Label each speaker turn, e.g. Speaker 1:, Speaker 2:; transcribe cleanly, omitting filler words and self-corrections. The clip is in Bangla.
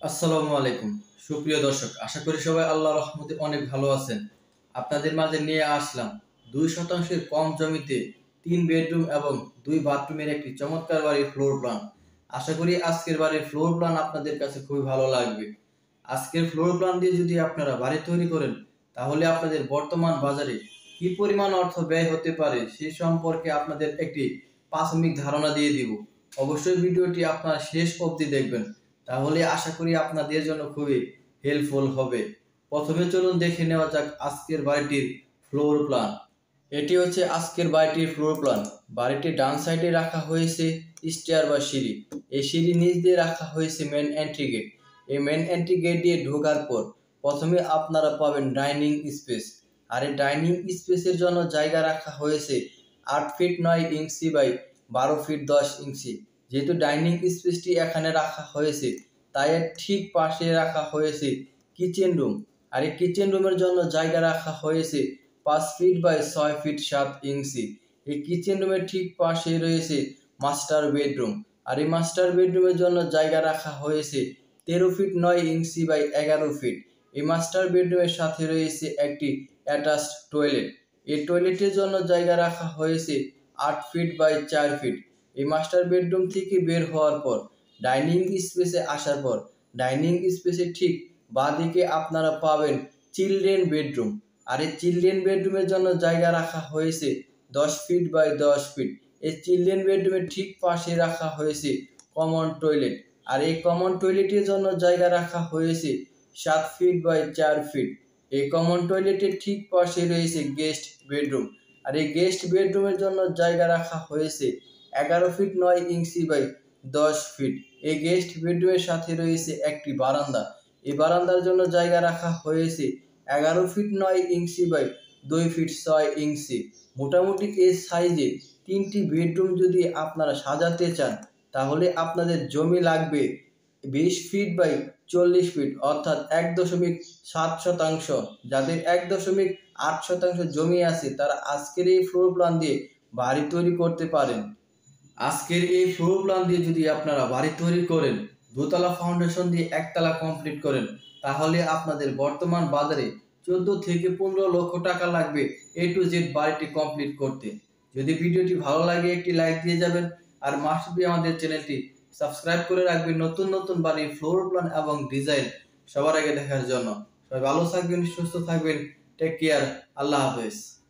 Speaker 1: আসসালামু আলাইকুম সুপ্রিয় দর্শক, আশা করি সবাই আল্লাহর রহমতে অনেক ভালো আছেন। আপনাদের মাঝে নিয়ে আসলাম 2% কম জমিতে 3 বেডরুম এবং 2 বাথরুমের একটি চমৎকার বাড়ির ফ্লোর প্ল্যান। আশা করি আজকের বাড়ির ফ্লোর প্ল্যান আপনাদের কাছে খুবই ভালো লাগবে। আজকের ফ্লোর প্ল্যান দিয়ে যদি আপনারা বাড়ি তৈরি করেন, তাহলে আপনাদের বর্তমান বাজারে কি পরিমাণ অর্থ ব্যয় হতে পারে সেই সম্পর্কে আপনাদের একটি প্রাথমিক ধারণা দিয়ে দিব। অবশ্যই ভিডিওটি আপনারা শেষ অবধি দেখবেন, তাহলে আশা করি আপনাদের জন্য খুবই হেল্পফুল হবে। প্রথমে চলুন দেখে নেওয়া যাক আজকের বাড়িটির ফ্লোর প্ল্যান। এটি হচ্ছে আজকের বাড়িটির ফ্লোর প্ল্যান। বাড়িটির ডান সাইডে রাখা হয়েছে স্টেয়ার বা সিঁড়ি। এই সিঁড়ি নিচ দিয়ে রাখা হয়েছে মেন এন্ট্রি গেট। এই মেন এন্ট্রি গেট দিয়ে ঢোকার পর প্রথমে আপনারা পাবেন ডাইনিং স্পেস। আর এই ডাইনিং স্পেসের জন্য জায়গা রাখা হয়েছে 8 feet 9 inch by 12 feet 10 inch. যেহেতু ডাইনিং স্পেসটি এখানে রাখা হয়েছে, তাই এর ঠিক পাশে রাখা হয়েছে কিচেন রুম। আর এই কিচেন রুমের জন্য জায়গা রাখা হয়েছে 5 ফিট বাই 6 ফিট 7 ইঞ্চি। এই কিচেন রুমের ঠিক পাশে রয়েছে মাস্টার বেডরুম। আর এই মাস্টার বেডরুমের জন্য জায়গা রাখা হয়েছে 13 ফিট 9 ইঞ্চি বাই 11 ফিট। এই মাস্টার বেডরুমের সাথে রয়েছে একটি অ্যাটাচড টয়লেট। এই টয়লেটের জন্য জায়গা রাখা হয়েছে 8 ফিট বাই 4 ফিট। এই মাস্টার বেডরুম থেকে বের হওয়ার পর ডাইনিং স্পেসে আসার পর ডাইনিং স্পেসে ঠিক বাঁদিকে আপনারা পাবেন চিলড্রেন বেডরুম। আর এই চিলড্রেন বেডরুমের জন্য জায়গা রাখা হয়েছে 10 ফিট বাই 10 ফিট। এই চিলড্রেন বেডরুমের ঠিক পাশে রাখা হয়েছে কমন টয়লেট। আর এই কমন টয়লেটের জন্য জায়গা রাখা হয়েছে 7 ফিট বাই 4 ফিট। এই কমন টয়লেটের ঠিক পাশে রয়েছে গেস্ট বেডরুম। আর এই গেস্ট বেডরুমের জন্য জায়গা রাখা হয়েছে 11 ফিট 9 ইঞ্চি বাই 10 ফিট। এই গেস্ট বেডরুমের সাথে রয়েছে একটি বারান্দা। এই বারান্দার জন্য জায়গা রাখা হয়েছে 11 feet 9 inch by 2 feet 6 inch. মোটামুটি এই সাইজে 3টি বেডরুম যদি আপনারা সাজাতে চান, তাহলে আপনাদের জমি লাগবে 20 ফিট বাই 40 ফিট, অর্থাৎ 1.7 শতাংশ। যাদের 1.8 শতাংশ জমি আছে, তারা আজকের এই ফ্লোর প্ল্যান দিয়ে বাড়ি তৈরি করতে পারেন। আজকের এই ফ্লোর প্ল্যান দিয়ে যদি আপনারা বাড়ি তৈরি করেন, দোতলা ফাউন্ডেশন দিয়ে একতলা কমপ্লিট করেন, তাহলে আপনাদের বর্তমান বাজারে 14 থেকে 15 লক্ষ টাকা লাগবে A to Z বাড়িটি কমপ্লিট করতে। যদি ভিডিওটি ভালো লাগে একটি লাইক দিয়ে যাবেন, আর মাস্ট বি আমাদের চ্যানেলটি সাবস্ক্রাইব করে রাখবেন নতুন নতুন বাড়ির ফ্লোর প্ল্যান এবং ডিজাইন সবার আগে দেখার জন্য। সবাই ভালো থাকবেন, সুস্থ থাকবেন। Take care. আল্লাহ হাফেজ।